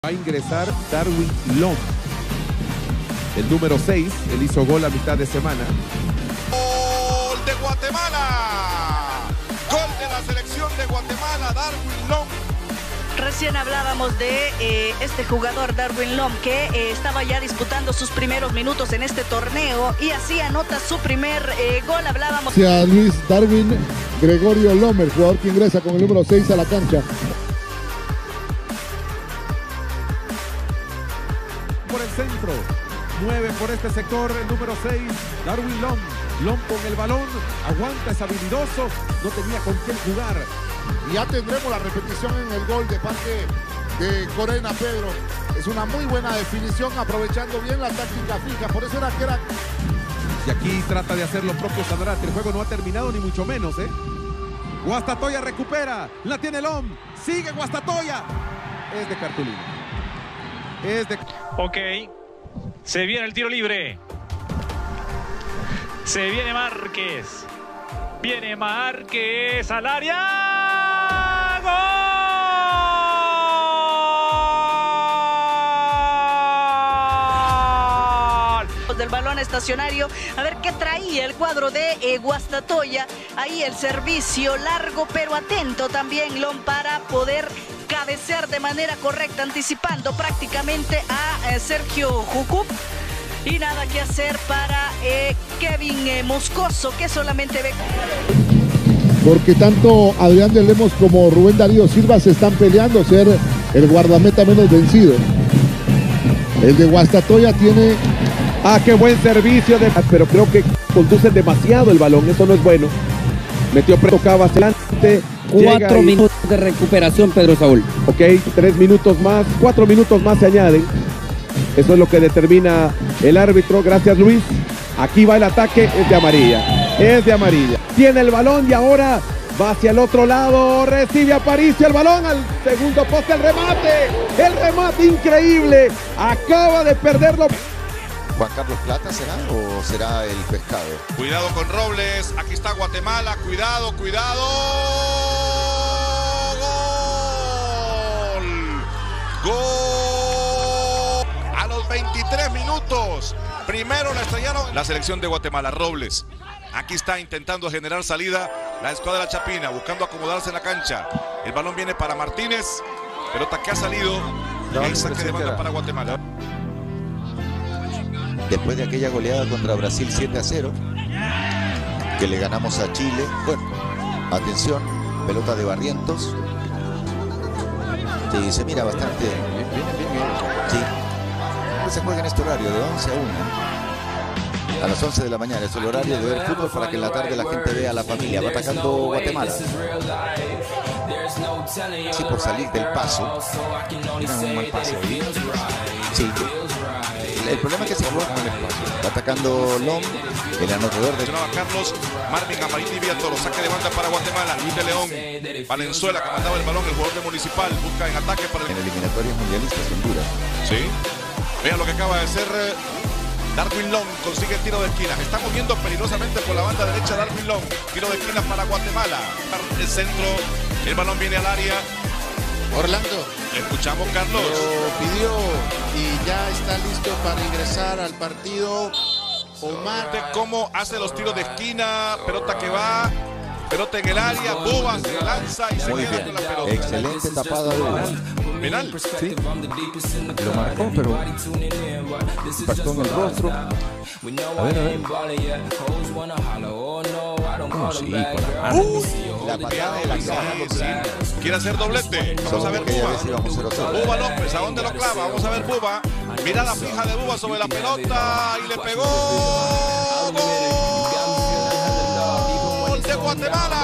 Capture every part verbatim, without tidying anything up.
Va a ingresar Darwin Lom, el número seis, él hizo gol a mitad de semana. Gol de Guatemala, gol de la selección de Guatemala, Darwin Lom. Recién hablábamos de eh, este jugador Darwin Lom que eh, estaba ya disputando sus primeros minutos en este torneo y así anota su primer eh, gol. Hablábamos hacia Luis Darwin Gregorio Lom, el jugador que ingresa con el número seis a la cancha. Por el centro, mueve por este sector el número seis, Darwin Lom. Lom con el balón, aguanta, es habilidoso, no tenía con quién jugar. Y ya tendremos la repetición en el gol de parte de Corena Pedro. Es una muy buena definición, aprovechando bien la táctica fija, por eso era que era... Y aquí trata de hacer lo propio Sanarate, el juego no ha terminado ni mucho menos, ¿eh? Guastatoya recupera, la tiene Lom, sigue Guastatoya. Es de cartulina. Es de... Ok, se viene el tiro libre. Se viene Márquez. Viene Márquez al área. ¡Gol! del balón estacionario. A ver qué traía el cuadro de eh, Guastatoya. Ahí el servicio largo pero atento también Lom para poder cabecear de manera correcta, anticipando prácticamente a eh, Sergio Jucup. Y nada que hacer para eh, Kevin eh, Moscoso, que solamente ve. Porque tanto Adrián de Lemos como Rubén Darío Silva se están peleando ser el guardameta menos vencido. El de Guastatoya tiene... Ah, qué buen servicio, de... pero creo que conducen demasiado el balón, eso no es bueno. Metió, tocaba hacia adelante. Cuatro minutos de recuperación, Pedro Saúl. Ok, tres minutos más, cuatro minutos más se añaden. Eso es lo que determina el árbitro. Gracias, Luis. Aquí va el ataque, es de amarilla. Es de amarilla. Tiene el balón y ahora va hacia el otro lado. Recibe Aparicio el balón al segundo poste. El remate. El remate increíble. Acaba de perderlo. Juan Carlos Plata será o será el Pescado. Cuidado con Robles. Aquí está Guatemala. Cuidado, cuidado. Gol. Gol. A los veintitrés minutos. Primero la estrellaron la selección de Guatemala. Robles. Aquí está intentando generar salida la escuadra de la Chapina, buscando acomodarse en la cancha. El balón viene para Martínez. Pelota que ha salido. El saque de banda para Guatemala. Después de aquella goleada contra Brasil siete a cero, que le ganamos a Chile. Bueno, atención, pelota de Barrientos. Sí, se mira bastante. Bien, bien, bien. Sí. Se juega en este horario de once a una. A las once de la mañana es el horario de ver fútbol para que en la tarde la gente vea a la familia. Va atacando Guatemala. Sí, por salir del paso. Mira un mal pase ahí. Sí. El problema es que se juega con el espacio. Va atacando Lom, el anotador de... Carlos, Marvin Amarini Villatoro, saque de banda para Guatemala. Luis de León, Valenzuela que mandaba el balón, el jugador de Municipal, busca en ataque para el... En eliminatorias mundialistas Honduras. Sí. Vean lo que acaba de hacer Darwin Lom, consigue el tiro de esquina. Está moviendo peligrosamente por la banda derecha Darwin Lom. Tiro de esquina para Guatemala. El centro, el balón viene al área. Orlando. Escuchamos, Carlos. Lo pidió y ya está listo para ingresar al partido. Omar. Cómo hace los tiros de esquina, pelota que va, pelota en el área, Buba se la lanza y se Muy queda bien. con la pelota. Excelente tapada de Buba. Penal. Sí. Lo marcó, pero impactó en el rostro. A ver, a ver. No, sí, con la mano. Uh, La patada de la cara. Quiere hacer doblete. Vamos a ver Buba. Buba López, ¿a dónde lo clava? Vamos a ver Buba. Mirada fija de Buba sobre la pelota y le pegó. Gol de Guatemala.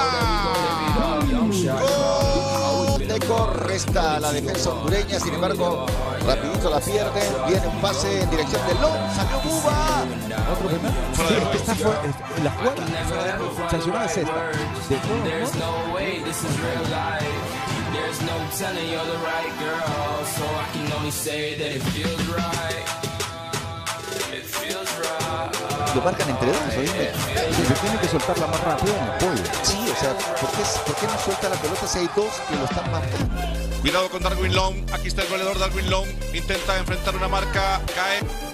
Gol de Corresta a la defensa hondureña. Sin embargo, rapidito la pierde. Viene un pase en dirección de Lom. Salió Buba. Otro penal. Fuera de juego. Está fuera, es- la jugada sancionada es esta. De todos modos, Lo marcan entre dos, ¿oíste? se tiene que soltarla más rápido, no puede. Sí, o sea, ¿por qué, ¿por qué no suelta la pelota si hay dos que lo están marcando? Cuidado con Darwin Long. Aquí está el goleador Darwin Long. Intenta enfrentar una marca. Cae.